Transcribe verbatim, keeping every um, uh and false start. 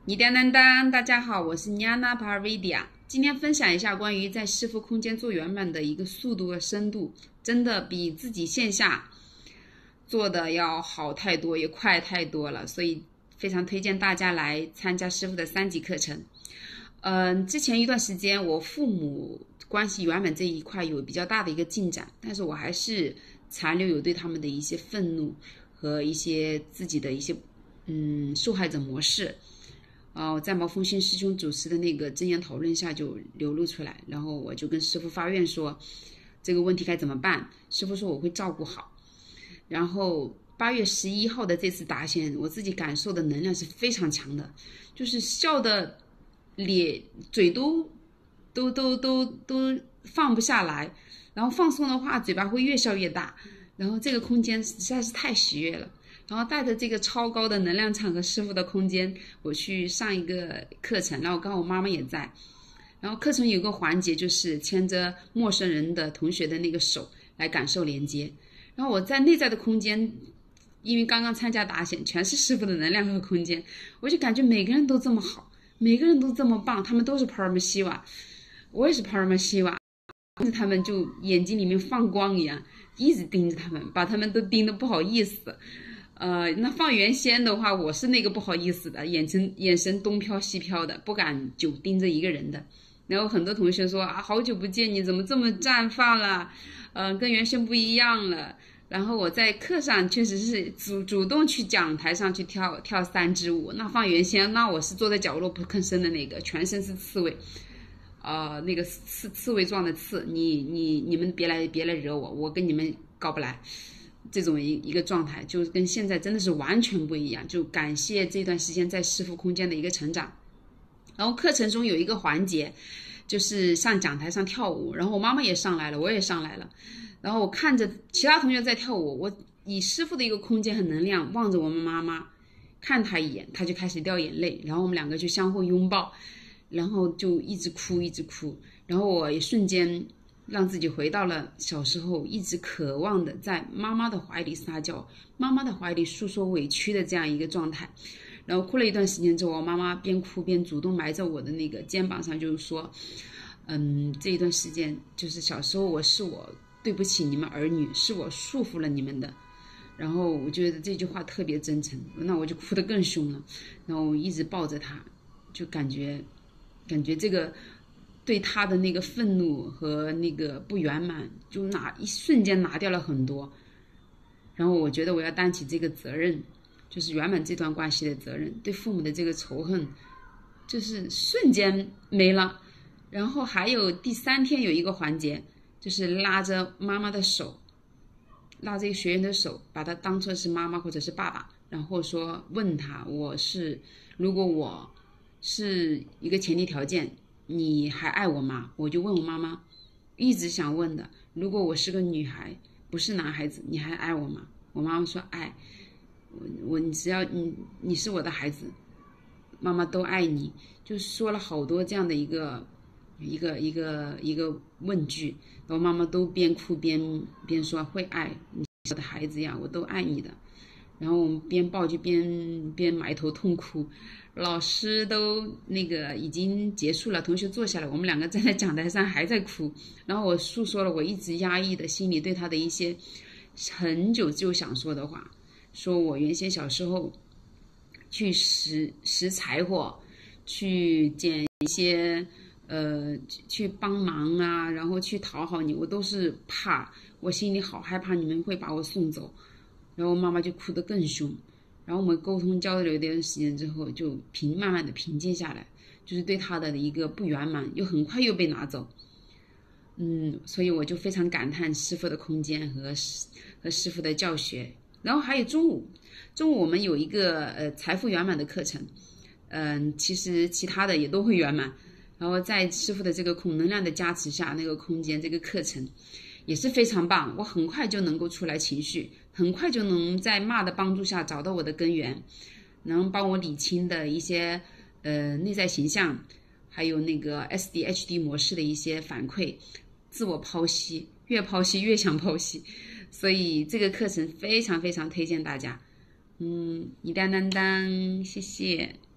你当当当，大家好，我是 Niana Parvidia。今天分享一下关于在师傅空间做圆满的一个速度和深度，真的比自己线下做的要好太多，也快太多了，所以非常推荐大家来参加师傅的三级课程。嗯，之前一段时间我父母关系圆满这一块有比较大的一个进展，但是我还是残留有对他们的一些愤怒和一些自己的一些嗯受害者模式。呃，在毛峰勋师兄主持的那个真言讨论下就流露出来，然后我就跟师父发愿说这个问题该怎么办。师父说我会照顾好。然后八月十一号的这次达贤，我自己感受的能量是非常强的，就是笑的脸嘴都都都都都放不下来，然后放松的话嘴巴会越笑越大，然后这个空间实在是太喜悦了。然后带着这个超高的能量场和师傅的空间，我去上一个课程，然后刚好我妈妈也在。然后课程有个环节就是牵着陌生人的同学的那个手来感受连接。然后我在内在的空间，因为刚刚参加达显，全是师傅的能量和空间，我就感觉每个人都这么好，每个人都这么棒，他们都是 Paramashiva， 我也是 Paramashiva， 他们就眼睛里面放光一样，一直盯着他们，把他们都盯得不好意思。呃，那放原先的话，我是那个不好意思的，眼神眼神东飘西飘的，不敢久盯着一个人的。然后很多同学说啊，好久不见，你怎么这么绽放了？呃，跟原先不一样了。然后我在课上确实是主主动去讲台上去跳跳三支舞。那放原先，那我是坐在角落不吭声的那个，全身是刺猬，呃，那个刺刺猬状的刺。你你你们别来别来惹我，我跟你们搞不来。这种一一个状态，就跟现在真的是完全不一样。就感谢这段时间在师父空间的一个成长。然后课程中有一个环节，就是上讲台上跳舞，然后我妈妈也上来了，我也上来了。然后我看着其他同学在跳舞，我以师父的一个空间和能量望着我们妈妈，看她一眼，她就开始掉眼泪，然后我们两个就相互拥抱，然后就一直哭一直哭。然后我也瞬间让自己回到了小时候一直渴望的在妈妈的怀里撒娇，妈妈的怀里诉说委屈的这样一个状态。然后哭了一段时间之后，我妈妈边哭边主动埋在我的那个肩膀上，就是说嗯，这一段时间就是小时候我是我对不起你们儿女，是我束缚了你们的。然后我觉得这句话特别真诚，那我就哭得更凶了。然后我一直抱着她，就感觉感觉这个对他的那个愤怒和那个不圆满，就拿一瞬间拿掉了很多。然后我觉得我要担起这个责任，就是圆满这段关系的责任，对父母的这个仇恨就是瞬间没了。然后还有第三天有一个环节，就是拉着妈妈的手，拉这个学员的手，把他当作是妈妈或者是爸爸，然后说问他，我是如果我是一个前提条件，你还爱我吗？我就问我妈妈，一直想问的，如果我是个女孩，不是男孩子，你还爱我吗？我妈妈说爱我，我你只要你你是我的孩子，妈妈都爱你。就说了好多这样的一个一个一个一个问句，然后妈妈都边哭边边说会爱你，我的孩子呀，我都爱你的。然后我们边抱就边边埋头痛哭。老师都那个已经结束了，同学坐下来，我们两个站在讲台上还在哭。然后我诉说了我一直压抑的心里对他的一些很久就想说的话，说我原先小时候去拾拾柴火，去捡一些呃去帮忙啊，然后去讨好你，我都是怕，我心里好害怕你们会把我送走。然后妈妈就哭得更凶。然后我们沟通交流一段时间之后，就平慢慢的平静下来，就是对他的一个不圆满又很快又被拿走。嗯，所以我就非常感叹师父的空间和和师父的教学。然后还有中午，中午我们有一个呃财富圆满的课程，嗯、呃，其实其他的也都会圆满。然后在师父的这个孔能量的加持下，那个空间这个课程也是非常棒，我很快就能够出来情绪，很快就能在骂的帮助下找到我的根源，能帮我理清的一些呃内在形象，还有那个 S D H D 模式的一些反馈，自我剖析，越剖析越想剖析。所以这个课程非常非常推荐大家。嗯，一当当当，谢谢。